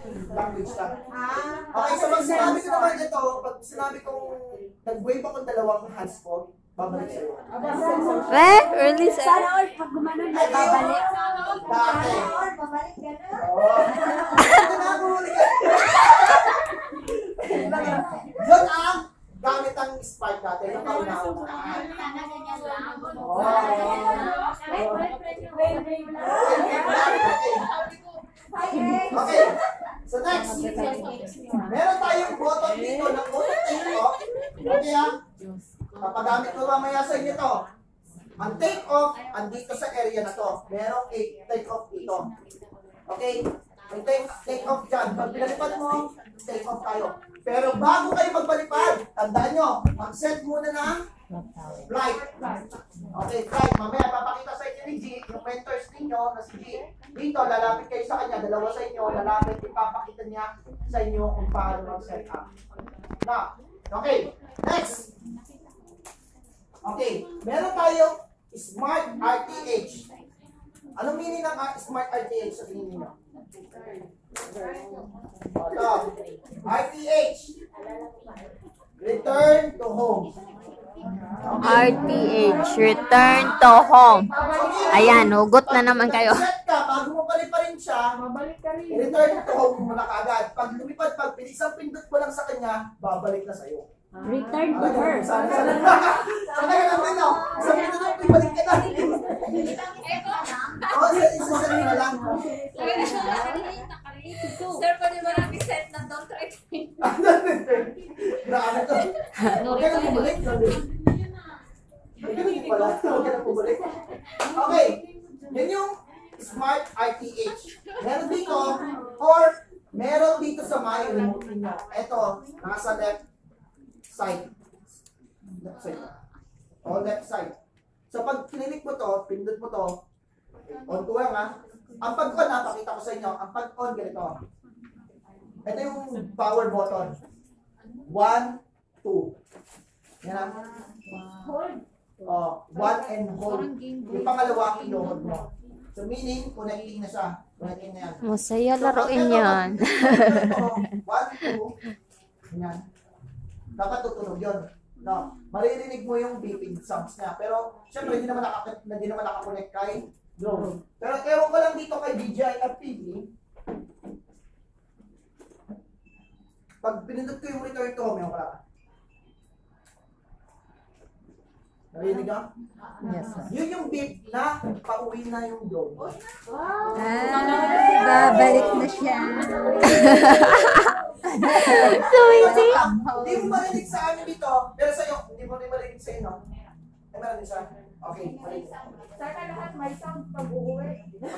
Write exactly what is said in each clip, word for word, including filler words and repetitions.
language lang. Okay, so pag sinabi ko naman ito, pag sinabi kong nag-wave akong dalawang hands ko, babalik sa'yo. Eh, early sir. Sana all, pag gumanon na, babalik. Dati. Babalik gano'n. Oo. Ito na ako ulit. Yun ang gamit ang spike natin. Yung kauna-unaan. Oo. Okay. So next. Meron tayong button dito ng button take off. Okay ha? Papagamit ko mamaya sa inyo to. Ang take off, andito sa area na to. Merong take off dito. Okay? May take, take off dyan. Pag pinalipad mo, take off tayo. Pero bago kayo magpalipad, tandaan nyo, mag-set muna ng flight. Okay, flight. Mamaya papakita sa inyo ni G, yung mentors ninyo na si G. Dito, lalapit kayo sa kanya, dalawa sa inyo, lalapit, ipapakita niya sa inyo kung paano mag-set up. Now, okay, next. Okay, meron tayong Smart R T H. Anong meaning ng uh, Smart R T H sa tingin niyo? Ito, R T H. Return to home. R T H, return to home. Ayan, hugot na naman kayo. Set ka, bago mo pali pa rin siya, return to home mo na kaagad. Pag lumipad, pag pinisang pindot mo lang sa kanya, babalik na sa'yo. Return to her. Sana sana. Sana ka naman, no? Sabi na lang, ibalik ka na. Oo, sa isa na lang. Sir, pwede ba namin set na don't try to me? Grabe to. Huwag ka na bumalik. Huwag ka na pala. Huwag ka na bumalik. Okay. Yan yung Smart R T H. Meron dito, or meron dito sa my remote niya. Ito, nasa left side. Left side. O left side. So pag kinilik mo to, pindot mo to, on ko lang ha. Ang pag-on ha, pakita ko sa inyo. Ang pag-on ganito. Ito yung power button. One, two. Yan ha. Hold. Oh, one and hold. Yung pangalawa, inuhod mo. So meaning, connecting na siya. Connecting na yan. Masaya laruin yan. One, two. Yan. Dapat tutunog yun. No, maririnig mo yung beeping sounds niya. Pero, syempre, hindi naman naka, hindi naman nakakonect kay drone. Pero, ewan ko lang dito kay D J I F T V. Pag pinindot ko yung return to home, yung pala. Narinig ka? Yes, sir. Yun yung beep na pauwi na yung drone. Ah, babalik na siya. So easy. Hindi mo marinig sa amin dito, pero sa'yo, hindi mo rin marinig sa inyo. Ay, marinig sa akin. Okay, marinig. Sana lahat may sound pag uuwi.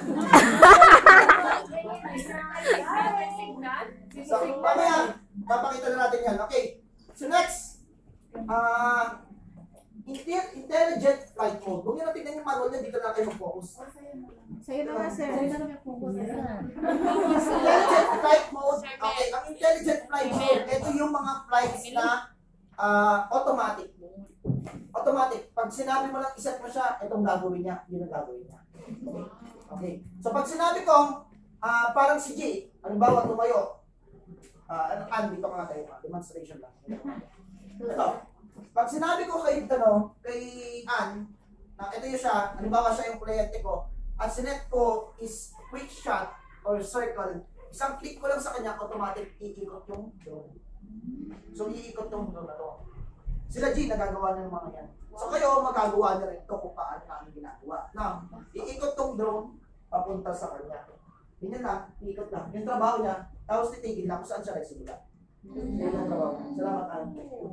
So, mamaya, papakita na natin yan. Okay, so next, ah, uh, intelligent flight mode. Kung yun natin yung manual niya, dito na tayo mag-focus. Sa'yo na nga, sir. Sa'yo na lang yung focus. Intelligent flight mode, okay, ang intelligent flight mode, ito yung mga flights na uh, automatic. Automatic. Pag sinabi mo lang, iset mo siya, itong gagawin niya, yun ang gagawin niya. Okay. So pag sinabi kong, uh, parang si J, halimbawa tumayo, uh, ano, Ann, dito ka nga tayo, demonstration lang. Ito. Pag sinabi ko kay, ano, kay Ann, na ito yung siya, halimbawa siya yung kliyente ko, at sinet ko is quick shot or circle, isang click ko lang sa kanya, automatic iikot yung drone. So iikot yung drone na to. Sila G, nagagawa na ng mga yan. So kayo, magagawa na rin ito kung paano namin ginagawa. Now, iikot tong drone, papunta sa kanya. Ganyan lang, iikot lang. Yung trabaho niya, tapos titigil lang kung saan siya nagsimula. Yun ang trabaho niya. Salamat, Ann.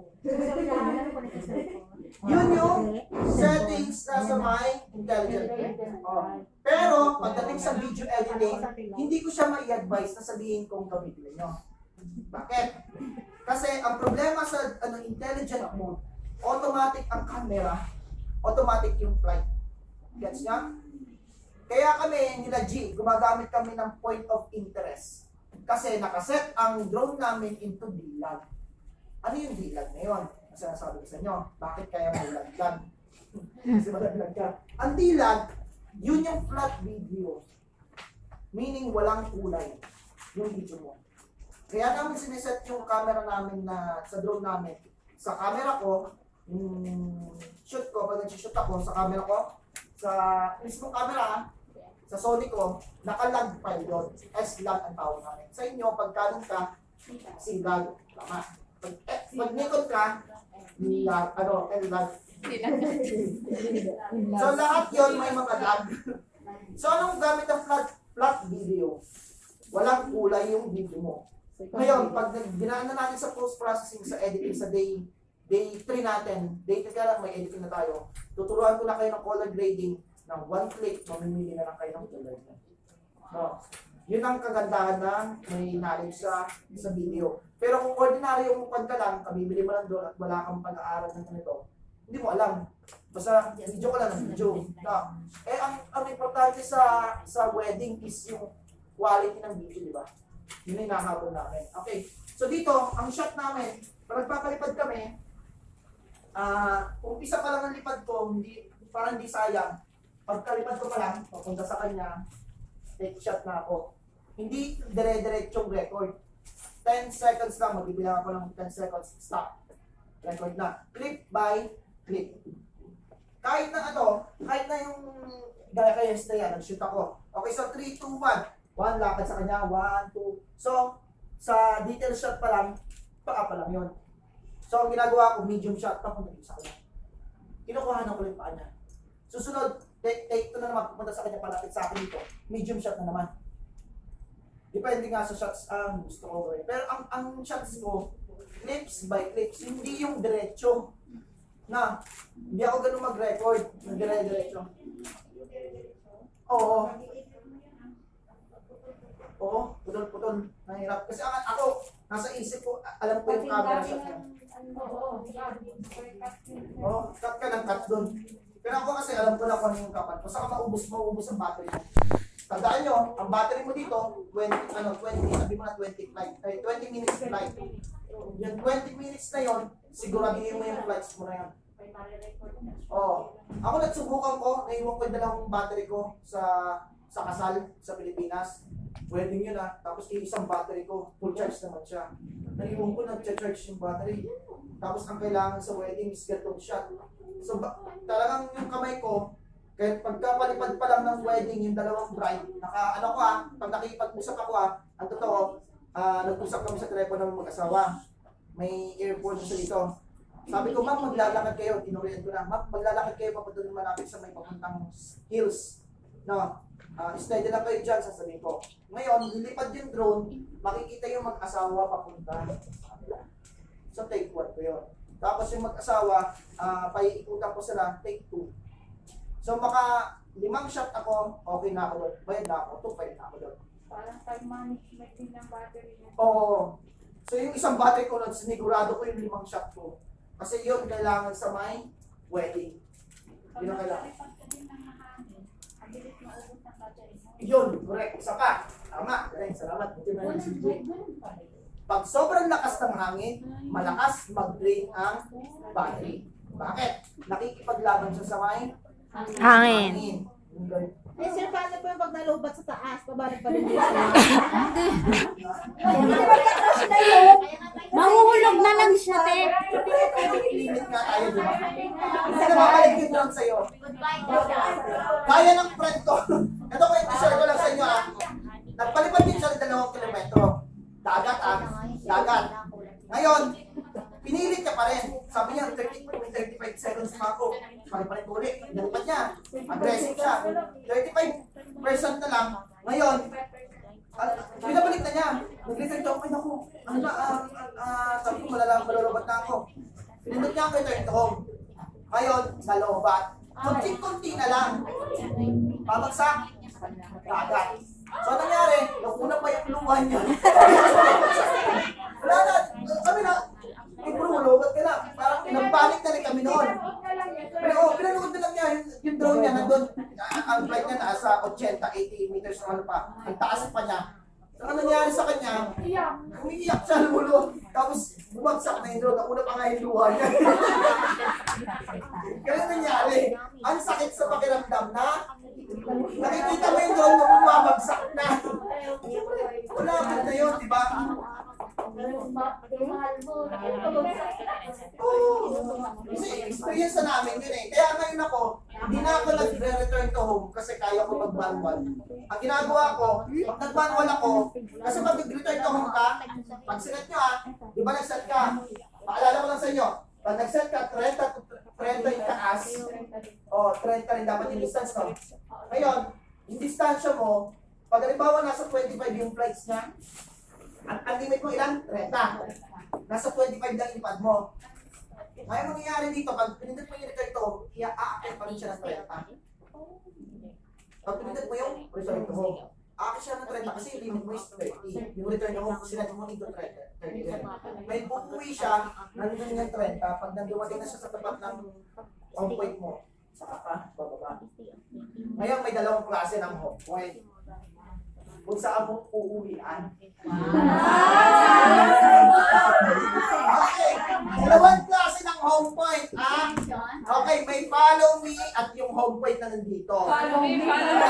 Yun yung settings na sa my intelligent. Oh. Pero, pagdating sa video editing, hindi ko siya ma-i-advise na sabihin kong gamitin nyo. Bakit? Kasi ang problema sa ano, intelligent mode, automatic ang camera, automatic yung flight. Gets niya? Kaya kami, nila G, gumagamit kami ng point of interest. Kasi nakaset ang drone namin into D L A G. Ano yung D L A G na yun? Kasi nasabi ko sa inyo, bakit kaya malaglag? Kasi malaglag ka. Ang D L A G, yun yung flat video. Meaning walang kulay yung video mo. Kaya namin sineset yung camera namin na sa drone namin. Sa camera ko, yung shoot ko, pag nag-shoot ako sa camera ko, sa mismong camera, sa Sony ko, naka-lag file yun. S-lag ang tawag namin. Sa inyo, pag Canon ka, C-lag. Tama. Pag, eh, pag Nikon ka, lag, ano, L-lag. So lahat yun may mga lag. So anong gamit ng flat, flat video? Walang kulay yung video mo. Ngayon, pag ginaan na natin sa post-processing, sa editing, sa day day three natin, day three ka lang, may editing na tayo, tuturuan ko na kayo ng color grading ng one click, mamimili na lang kayo ng color. No. Yun ang kagandahan ng may knowledge sa, sa video. Pero kung ordinary yung mukha ka lang, kabibili mo lang doon at wala kang pag-aaral ng ganito, hindi mo alam. Basta video ko lang ng video. No. Eh, ang, ang importante sa sa wedding is yung quality ng video, di ba? Yun yung nahabol namin. Okay. So dito, ang shot namin, pag nagpapalipad kami, ah, uh, umpisa pa lang ang lipad ko, hindi, parang hindi sayang. Pagkalipad ko pa lang, papunta sa kanya, take shot na ako. Hindi dire-diretsong record. ten seconds lang, magbibilang ako ng ten seconds, stop. Record na. Clip by clip. Kahit na ano, kahit na yung gaya kayo na yan, nag-shoot ako. Okay, so three, two, one. one, lakad sa kanya, one, two. So, sa detail shot pa lang, paa pa lang yun. So, ang ginagawa ko, medium shot, papunta dito sa kanya. Kinukuha ko yung paa niya. Susunod, take, take two na naman, pupunta sa kanya, palapit sa akin dito. Medium shot na naman. Depende nga sa shots ang gusto ko gawin. Pero ang, ang shots ko, clips by clips, hindi yung diretso. Na, hindi ako ganun mag-record, nag-dire-diretso. Oo. Oo, putol-putol. Nahirap. Kasi ako, nasa isip ko, alam ko yung camera shot niya. Oo, cut ka ng cut doon. Pero ako kasi alam ko na kung ano yung kapan ko. Saka maubos, maubos ang battery mo. Tandaan nyo, ang battery mo dito, twenty, ano, twenty, sabi mo na twenty flight, ay, twenty minutes flight. Yung twenty minutes na yon, siguraduhin mo yung flights mo na yan. Oo. Ako nagsubukan ko, naiwan ko yung dalawang battery ko sa sa kasal sa Pilipinas. Wedding yun ah. Tapos isang battery ko, full charge naman siya. Naiwan ko, nag-charge yung battery. Tapos ang kailangan sa wedding is gatong shot. So ba, talagang yung kamay ko, kahit pagkapalipad pa lang ng wedding, yung dalawang bride, naka, ano ko ah, pag nakipag-usap ako ah, ang totoo, ah, nag-usap kami sa telepono ng mag-asawa. May earphone sa dito. Sabi ko, ma'am, maglalakad kayo. Tinurian ko na, ma'am, maglalakad kayo papunta ng malapit sa may papuntang hills. No, uh, steady lang kayo dyan, sasabihin ko. Ngayon, lilipad yung drone, makikita yung mag-asawa papunta. So, take one ko yun. Tapos yung mag-asawa, uh, paiikutan ko sila, take two. So, maka limang shot ako, okay na ako doon. Bayad na ako, two, bayad na ako doon. Parang time management din ng battery niya. Oo. So, yung isang battery ko, sinigurado ko yung limang shot ko. Kasi yun, kailangan sa may wedding. Yun ang kailangan. Yun, correct. Isa pa. Tama. Correct. Salamat. Pag sobrang lakas ng hangin, malakas mag-drain ang battery. Bakit? Nakikipaglaban siya sa may Hangin. Eh, sir, paano po yung pag nalubat sa taas? Pabalik pa rin dito. Mahuhulog na lang siya, te. limit nga tayo, di ba? Hindi na mabalik yung drone sa'yo. Kaya ng friend ko. Ito ko yung share ko lang sa inyo ah. Nagpalipad din siya ng dalawang kilometro. Dagat ah. Dagat. Ngayon, pinilit niya pa rin. Sabi niya, thirty, thirty-five seconds pa ako. Palipalit ulit. Nalipad niya. Aggressive siya. thirty-five percent na lang. Ngayon, uh, pinabalik na niya. Nag-return to, ay naku, ano na, uh, uh, sabi ko malalang malulubat na ako. Pinindot niya ako return to home. Ngayon, nalobat. Kunting-kunti na lang. Pabagsak. Dagat. So, ano nangyari? Nakunan pa yung luwan niya. Wala na. Sabi na, eh bro, malubat ka na. Parang nagpanik na rin kami noon. Pero oh, pinalugod na lang niya yung, yung drone niya nandun. Ang flight niya nasa eighty, eighty meters o ano pa. Ang taas pa niya. So, ano nangyari sa kanya? Umiiyak siya ng ulo. Tapos bumagsak na yung drone. Nauna pa nga yung luha niya. Kaya nangyari. Ang sakit sa pakiramdam na nakikita mo yung drone na bumabagsak na. Wala ka na yun, di ba? Kasi experience na namin yun eh. Kaya ngayon ako, hindi na ako nag-return to home kasi kaya ko mag-manual. Ang ginagawa ko, pag nag-manual ako, kasi pag nag-return to home ka, pag sinet nyo ah, di ba nag-set ka? Paalala ko lang sa inyo, pag nag-set ka, thirty yung taas, o thirty rin dapat yung distance mo. Ngayon, yung distansya mo, pag halimbawa nasa twenty-five yung flights niya, at ang limit mo ilan? thirty. Nasa twenty-five lang ipad mo. Ngayon mangyayari dito, pag pinindot mo yung return to home, i-a-active pa rin siya ng thirty. Pag pinindot mo yung return to home, a-active siya ng thirty kasi yung limit mo is thirty. Yung return to home, sinet mo into thirty. May buuwi siya, nandun yung thirty. Pag nandumating na siya sa tapat ng home point mo, saka pa, bababa. Ngayon may dalawang klase ng home point. Kung saan mo uuwian. Okay, dalawang klase ng home point, ah. Okay, may follow me at yung home point na nandito. Follow me, follow me.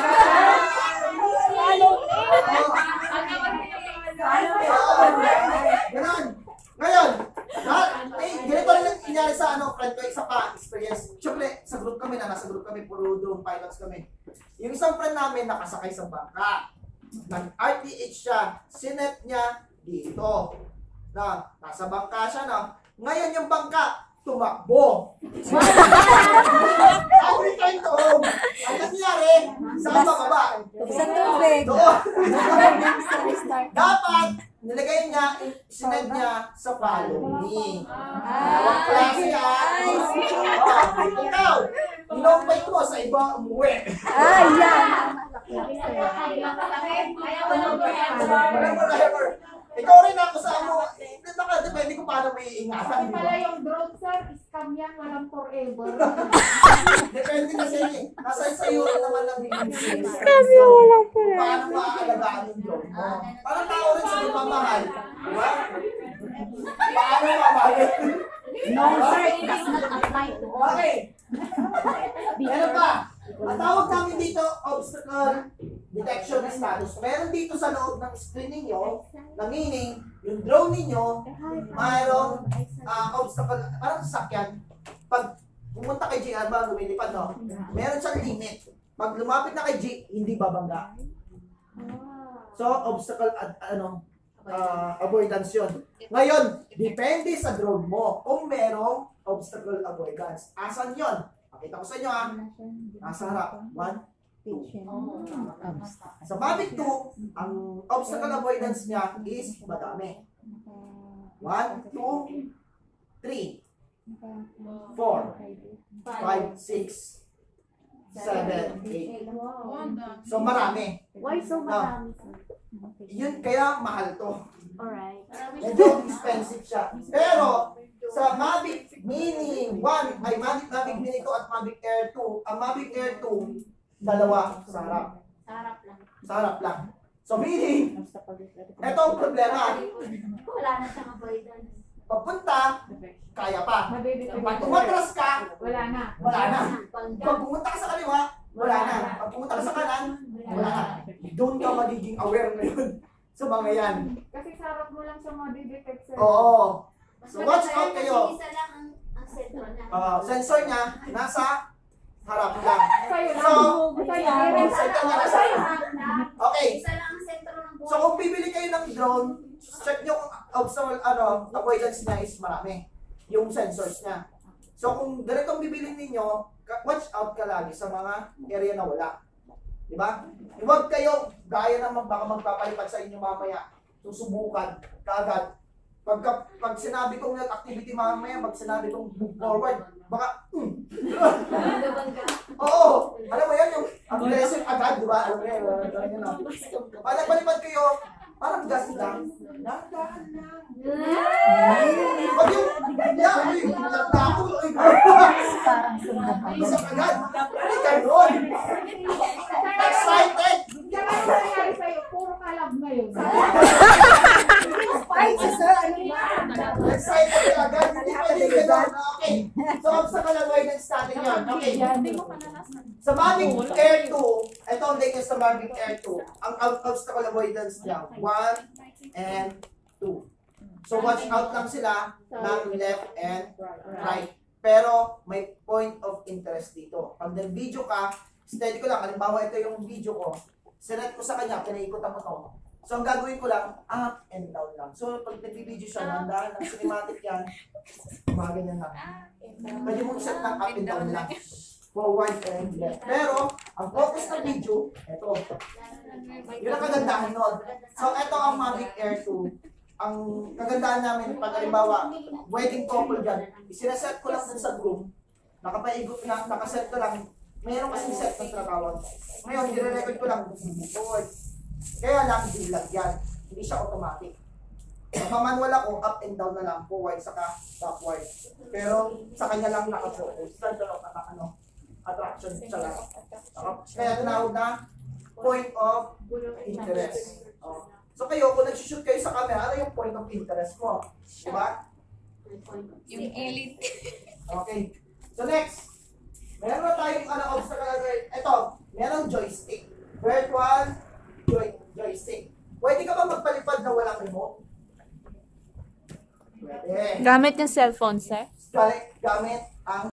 Ganon. Ngayon, lahat, eh, ganito rin ang nangyari sa ano, friend ko, isa pa, experience. Siyempre, sa group kami na, nasa group kami, puro drone pilots kami. Yung isang friend namin, nakasakay sa bangka. Nag-R T H siya, sinet niya dito. Na, nasa bangka siya na. Ngayon yung bangka, tumakbo. Ang return to home. Ang nangyari, saan bababa? Sa tubig. Doon. Dapat, nilagay niya, sinet niya sa follow me. Ang klase yan. Oh, ikaw, inompay mo sa iba umuwi. Ay, yan. Walang whatever. Ikaw rin ako sa mo. Baka depende kung paano may ingatan. Kasi pala yung drone, sir, scam yan, walang forever. Depende kasi eh. Nasa sa'yo rin naman ang bigay. Scam yan, walang forever. Paano maaalagaan yung drone mo? Parang tao rin sa pagmamahal. Diba? Paano mamahal? No, sir, it does not apply to all. Okay. Ano pa? Ang tawag namin dito, obstacle detection status. Meron dito sa loob ng screen ninyo, na meaning, yung drone ninyo, mayroong uh, obstacle, parang sasakyan. Pag pumunta kay G, ano ba, lumilipad, no? Meron siyang limit. Pag lumapit na kay G, hindi babangga. So, obstacle, ad, ano, uh, avoidance yun. Ngayon, depende sa drone mo kung merong obstacle avoidance. Asan yun? Pakita ko sa inyo, ha? Nasa harap. One, two. Sa Mavic two, ang obstacle avoidance niya is madami. One, two, three, four, five, six, seven, eight. So marami. Why so marami, sir? Yun kaya mahal to. Alright. Medyo expensive siya. Pero sa Mavic Mini one, ay Mavic, Mavic Mini two at Mavic Air two, ang Mavic Air two, dalawa sa harap. Sarap lang. Sa harap lang. So meaning, eto ang problema. Wala na siyang avoidance. Papunta, kaya pa. Pag tumatras ka, Wala na. wala na. Pag pumunta ka sa kaliwa, wala na. Pag pumunta ka sa kanan, wala na. Doon ka magiging aware ngayon sa mga yan. Kasi sarap mo lang siya ma-detect, sir. Oo. Mas So watch maganda out yan kayo. kasi isa lang ang, ang sentro na. Uh, sensor niya, nasa harap lang. Sa'yo So, lang. Sa'yo lang. sensor niya nasa harap. Okay. Isa lang ang sentro ng buhay. So kung bibili kayo ng drone, check nyo kung obstacle, ano, avoidance niya is marami. Yung sensors niya. So kung ganitong bibili ninyo, watch out ka lagi sa mga area na wala. Diba? Huwag kayo, gaya naman baka magpapalipad sa inyo mamaya, susubukan, kaagad. Pagka, pag sinabi kong activity mamaya, pag sinabi kong move forward, baka, hmm. Oo, alam mo yan, yung aggressive agad, di ba? Alam mo yan, alam mo yan. Pag nagpalipad kayo, parang gas lang. Dahan-dahan lang. Pag yung, yeah, ay, nagtako, ay, isang agad. Hindi ganun. Excited. Kaya ano nangyari sa'yo? Puro kalab ngayon. Excited ka agad. Hindi pwede ganun. Okay. So, obstacle avoidance natin yan. Okay. Sa Mavic Air two, ito ang latest sa Mavic Air two. Ang obstacle avoidance niya, one and two. So watch out lang sila ng left and right. Pero may point of interest dito. Pag nag-video ka, steady ko lang. Halimbawa, ito yung video ko. Sinet ko sa kanya, pinaikutan ko to. So, ang gagawin ko lang, up and down lang. So, pag nag-video siya, nandahan ng cinematic yan, gumaganyan lang. Pwede mo set ng up and down lang. Forward and left. Pero, ang focus ng video, ito. Yun ang kagandahan nun. So, ito ang Mavic Air two. Ang kagandahan namin, pag halimbawa, wedding couple dyan, isinaset ko lang dun sa groom, nakapaigot na, nakaset ko lang, mayroon kasing set na tinatawag. Ngayon, dire-record ko lang, forward. Kaya lang, dilag yan. Hindi siya automatic. Nagmamanual ako, up and down na lang, forward, saka backward. Pero, sa kanya lang nakafocus. Center of ano, attraction siya lang. Kaya tinawag na point of interest. Oh. So kayo, kung nag-shoot kayo sa camera, ano yung point of interest mo? Diba? Yung elite. Okay. So next, meron na tayong ano, obstacle. Ito, meron joystick. Virtual joy joystick. Pwede ka ba magpalipad na walang remote? Pwede. Gamit yung cellphone, sir? Gamit, gamit ang